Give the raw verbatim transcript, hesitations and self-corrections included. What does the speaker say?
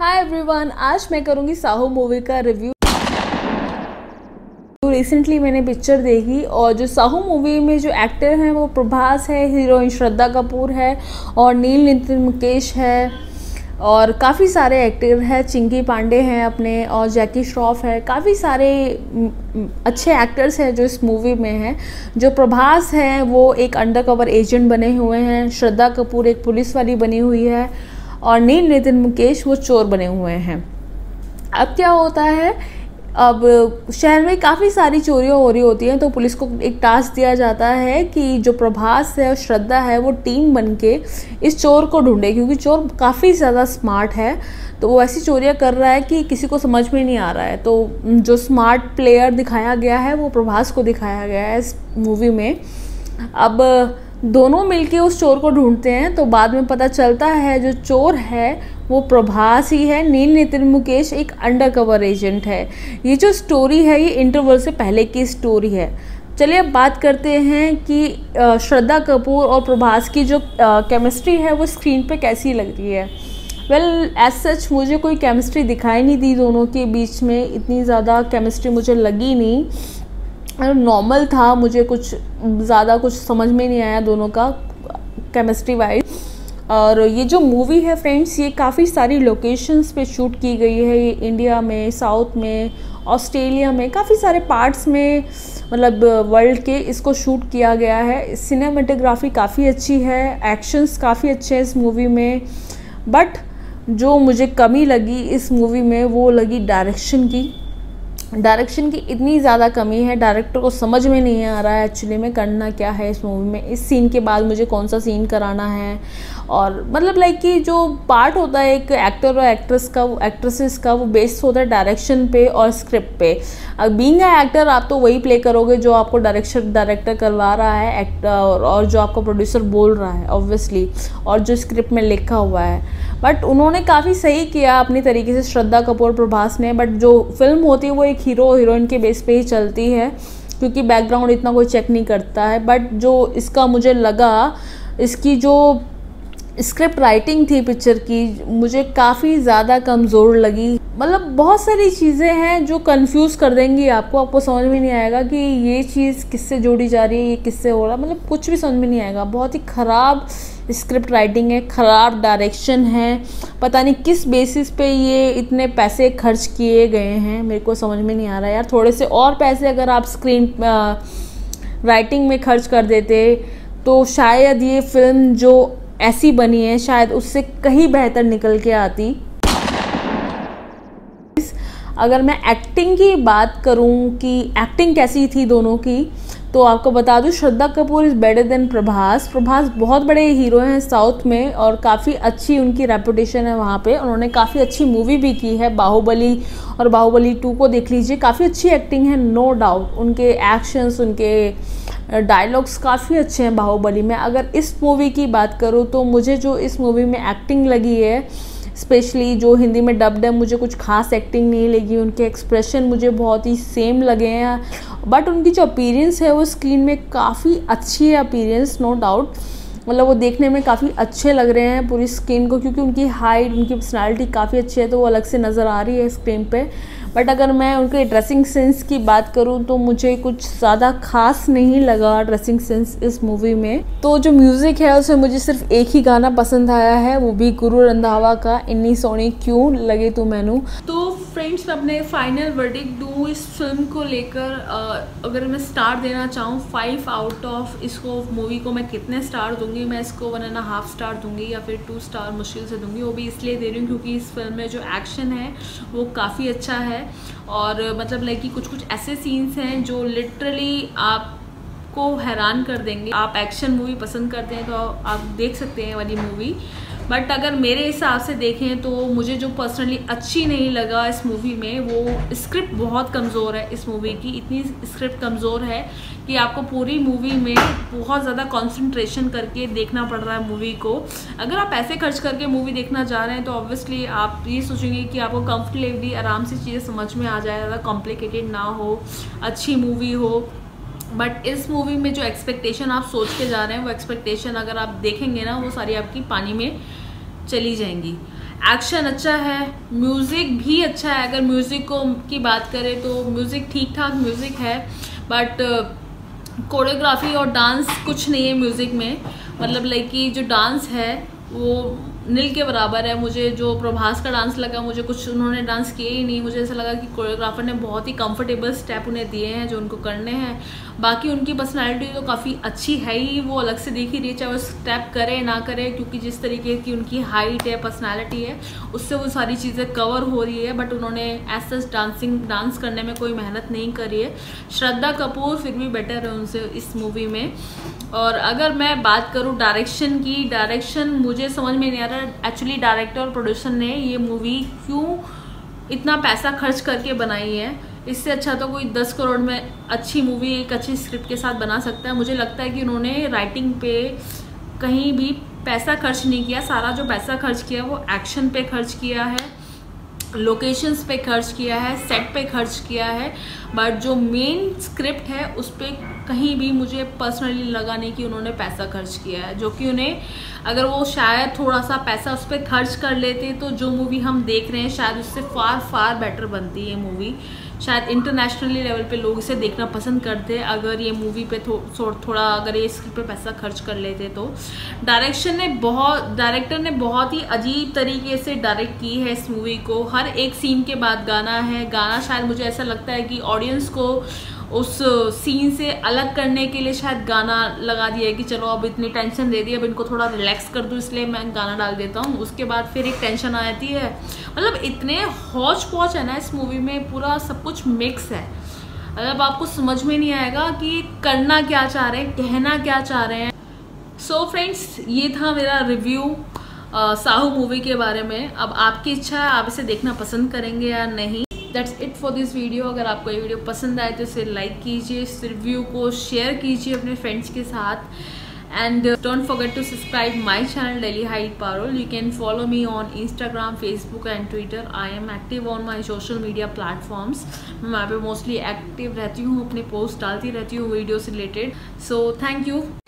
Hi everyone, आज मैं करूँगी साहो मूवी का रिव्यू। रिसेंटली मैंने पिक्चर देखी और जो साहो मूवी में जो एक्टर हैं वो प्रभास है, हीरोइन श्रद्धा कपूर है और नील नितिन मुकेश है और काफ़ी सारे एक्टर हैं, चिंकी पांडे हैं अपने और जैकी श्रॉफ है। काफ़ी सारे अच्छे एक्टर्स हैं जो इस मूवी में हैं। जो प्रभास हैं वो एक अंडरकवर एजेंट बने हुए हैं, श्रद्धा कपूर एक पुलिस वाली बनी हुई है और नील नितिन मुकेश वो चोर बने हुए हैं। अब क्या होता है, अब शहर में काफ़ी सारी चोरियाँ हो रही होती हैं तो पुलिस को एक टास्क दिया जाता है कि जो प्रभास है और श्रद्धा है वो टीम बन के इस चोर को ढूंढे, क्योंकि चोर काफ़ी ज़्यादा स्मार्ट है तो वो ऐसी चोरियाँ कर रहा है कि किसी को समझ में नहीं आ रहा है। तो जो स्मार्ट प्लेयर दिखाया गया है वो प्रभास को दिखाया गया है इस मूवी में। अब दोनों मिलके उस चोर को ढूंढते हैं तो बाद में पता चलता है जो चोर है वो प्रभास ही है, नील नितिन मुकेश एक अंडरकवर एजेंट है। ये जो स्टोरी है ये इंटरवल से पहले की स्टोरी है। चलिए अब बात करते हैं कि श्रद्धा कपूर और प्रभास की जो केमिस्ट्री है वो स्क्रीन पे कैसी लग रही है। वेल एज सच मुझे कोई केमिस्ट्री दिखाई नहीं दी दोनों के बीच में, इतनी ज़्यादा केमिस्ट्री मुझे लगी नहीं, नॉर्मल था। मुझे कुछ ज़्यादा कुछ समझ में नहीं आया दोनों का केमिस्ट्री वाइज। और ये जो मूवी है फ्रेंड्स ये काफ़ी सारी लोकेशंस पे शूट की गई है। ये इंडिया में, साउथ में, ऑस्ट्रेलिया में, काफ़ी सारे पार्ट्स में मतलब वर्ल्ड के इसको शूट किया गया है। सिनेमेटोग्राफी काफ़ी अच्छी है, एक्शंस काफ़ी अच्छे हैं इस मूवी में। बट जो मुझे कमी लगी इस मूवी में वो लगी डायरेक्शन की। डायरेक्शन की इतनी ज़्यादा कमी है, डायरेक्टर को समझ में नहीं आ रहा है एक्चुअली में करना क्या है इस मूवी में, इस सीन के बाद मुझे कौन सा सीन कराना है। और मतलब लाइक कि जो पार्ट होता है एक एक्टर और एक्ट्रेस का, वो एक्ट्रेसेस का, वो बेस्ड होता है डायरेक्शन पे और स्क्रिप्ट पे। अब बीइंग अ एक्टर आप तो वही प्ले करोगे जो आपको डायरेक्शन डायरेक्टर करवा रहा है एक्टर और जो आपको प्रोड्यूसर बोल रहा है ऑब्वियसली, और जो स्क्रिप्ट में लिखा हुआ है। बट उन्होंने काफ़ी सही किया अपनी तरीके से श्रद्धा कपूर प्रभास ने। बट जो फिल्म होती है वो एक हीरो हीरोइन के बेस पे ही चलती है क्योंकि बैकग्राउंड इतना कोई चेक नहीं करता है। बट जो इसका मुझे लगा, इसकी जो स्क्रिप्ट राइटिंग थी पिक्चर की मुझे काफ़ी ज़्यादा कमज़ोर लगी। मतलब बहुत सारी चीज़ें हैं जो कंफ्यूज कर देंगी आपको, आपको समझ में नहीं आएगा कि ये चीज़ किससे जोड़ी जा रही है, ये किससे हो रहा है, मतलब कुछ भी समझ में नहीं आएगा। बहुत ही ख़राब स्क्रिप्ट राइटिंग है, ख़राब डायरेक्शन है, पता नहीं किस बेसिस पे ये इतने पैसे खर्च किए गए हैं, मेरे को समझ में नहीं आ रहा यार। थोड़े से और पैसे अगर आप स्क्रीन राइटिंग में खर्च कर देते तो शायद ये फिल्म जो ऐसी बनी है शायद उससे कहीं बेहतर निकल के आती। अगर मैं एक्टिंग की बात करूं कि एक्टिंग कैसी थी दोनों की, तो आपको बता दूं Shraddha Kapoor is better than Prabhas. Prabhas बहुत बड़े हीरो हैं साउथ में और काफ़ी अच्छी उनकी रेपुटेशन है वहाँ पे। उन्होंने काफ़ी अच्छी मूवी भी की है, बाहुबली और बाहुबली टू को देख लीजिए, काफ़ी अच्छी एक्टिंग है नो डाउट। उनके एक्शंस, उनके डायलॉग्स काफ़ी अच्छे हैं बाहुबली में। अगर इस मूवी की बात करूँ तो मुझे जो इस मूवी में एक्टिंग लगी है, स्पेशली जो हिंदी में डब्ड है, मुझे कुछ खास एक्टिंग नहीं लगी। उनके एक्सप्रेशन मुझे बहुत ही सेम लगे हैं, बट उनकी जो अपीयरेंस है वो स्क्रीन में काफ़ी अच्छी है, अपीयरेंस नो डाउट। मतलब वो देखने में काफ़ी अच्छे लग रहे हैं पूरी स्क्रीन को, क्योंकि उनकी हाइट, उनकी पर्सनालिटी काफ़ी अच्छी है तो वो अलग से नज़र आ रही है स्क्रीन पे। बट अगर मैं उनके ड्रेसिंग सेंस की बात करूं तो मुझे कुछ ज़्यादा खास नहीं लगा ड्रेसिंग सेंस इस मूवी में। तो जो म्यूज़िक है उसमें मुझे सिर्फ एक ही गाना पसंद आया है, वो भी गुरु रंधावा का इन्नी सोनी क्यों लगे तू मैनू। तो फ्रेंड्स मैं अपने फाइनल वर्डिक्ट दूँ इस फिल्म को लेकर, अगर मैं स्टार देना चाहूँ फाइव आउट ऑफ, इसको मूवी को मैं कितने स्टार दूँगी, मैं इसको वन एंड हाफ स्टार दूँगी या फिर टू स्टार मुश्किल से दूँगी। वो भी इसलिए दे रही हूँ क्योंकि इस फिल्म में जो एक्शन है वो काफ़ी अच्छा है और मतलब लाइक कि कुछ कुछ ऐसे सीन्स हैं जो लिटरली आपको हैरान कर देंगे। आप एक्शन मूवी पसंद करते हैं तो आप देख सकते हैं वाली मूवी। बट अगर मेरे हिसाब से देखें तो मुझे जो पर्सनली अच्छी नहीं लगा इस मूवी में, वो स्क्रिप्ट बहुत कमज़ोर है इस मूवी की। इतनी स्क्रिप्ट कमज़ोर है कि आपको पूरी मूवी में बहुत ज़्यादा कंसंट्रेशन करके देखना पड़ रहा है मूवी को। अगर आप पैसे खर्च करके मूवी देखना चाह रहे हैं तो ऑब्वियसली आप ये सोचेंगे कि आपको कंफर्टेबली आराम से चीज़ें समझ में आ जाए, ज़्यादा कॉम्प्लिकेटेड ना हो, अच्छी मूवी हो। बट इस मूवी में जो एक्सपेक्टेशन आप सोच के जा रहे हैं वो एक्सपेक्टेशन अगर आप देखेंगे ना वो सारी आपकी पानी में चली जाएंगी। एक्शन अच्छा है, म्यूज़िक भी अच्छा है। अगर म्यूज़िक को की बात करें तो म्यूज़िक ठीक ठाक म्यूज़िक है, बट कोरियोग्राफी और डांस कुछ नहीं है म्यूज़िक में। मतलब लाइक कि जो डांस है वो नील के बराबर है। मुझे जो प्रभास का डांस लगा, मुझे कुछ उन्होंने डांस किए ही नहीं। मुझे ऐसा लगा कि कोरियोग्राफर ने बहुत ही कंफर्टेबल स्टेप उन्हें दिए हैं जो उनको करने हैं। बाकी उनकी पर्सनालिटी तो काफ़ी अच्छी है ही, वो अलग से देख ही रही है, चाहे वो स्टेप करे ना करे, क्योंकि जिस तरीके की उनकी हाइट है, पर्सनालिटी है, उससे वो सारी चीज़ें कवर हो रही है। बट उन्होंने ऐसा डांसिंग डांस करने में कोई मेहनत नहीं करी है। श्रद्धा कपूर फिर भी बेटर है उनसे इस मूवी में। और अगर मैं बात करूँ डायरेक्शन की, डायरेक्शन मुझे समझ में नहीं आ रहा एक्चुअली डायरेक्टर और प्रोड्यूसर ने ये मूवी क्यों इतना पैसा खर्च करके बनाई है। इससे अच्छा तो कोई दस करोड़ में अच्छी मूवी एक अच्छी स्क्रिप्ट के साथ बना सकता है। मुझे लगता है कि उन्होंने राइटिंग पे कहीं भी पैसा खर्च नहीं किया। सारा जो पैसा खर्च किया वो एक्शन पे खर्च किया है, लोकेशंस पे खर्च किया है, सेट पे खर्च किया है। बट जो मेन स्क्रिप्ट है उस पर कहीं भी मुझे पर्सनली लगा नहीं कि उन्होंने पैसा खर्च किया है। जो कि उन्हें अगर वो शायद थोड़ा सा पैसा उस पर खर्च कर लेते तो जो मूवी हम देख रहे हैं शायद उससे फार फार बेटर बनती है मूवी। शायद इंटरनेशनली लेवल पे लोग इसे देखना पसंद करते अगर ये मूवी पे थो, थोड़ा अगर ये स्क्रिप्ट पे पैसा खर्च कर लेते तो। डायरेक्शन ने बहुत डायरेक्टर ने बहुत ही अजीब तरीके से डायरेक्ट की है इस मूवी को। हर एक सीन के बाद गाना है। गाना शायद मुझे ऐसा लगता है कि ऑडियंस को उस सीन से अलग करने के लिए शायद गाना लगा दिया है कि चलो अब इतनी टेंशन दे दी, अब इनको थोड़ा रिलैक्स कर दूँ, इसलिए मैं गाना डाल देता हूँ। उसके बाद फिर एक टेंशन आती है। मतलब इतने हौच पौच है ना इस मूवी में, पूरा सब कुछ मिक्स है। मतलब आपको समझ में नहीं आएगा कि करना क्या चाह रहे हैं, कहना क्या चाह रहे हैं। सो फ्रेंड्स, ये था मेरा रिव्यू साहू मूवी के बारे में। अब आपकी इच्छा है आप इसे देखना पसंद करेंगे या नहीं। That's it for this video. अगर आपको ये वीडियो पसंद आए तो इसे लाइक कीजिए, इस रिव्यू को शेयर कीजिए अपने फ्रेंड्स के साथ। And don't forget to subscribe my channel डेलीहाइट Parul. You can follow me on Instagram, Facebook and Twitter. I am active on my social media platforms. मैं वहाँ पे मोस्टली एक्टिव रहती हूँ, अपने पोस्ट डालती रहती हूँ वीडियो से रिलेटेड। So thank you.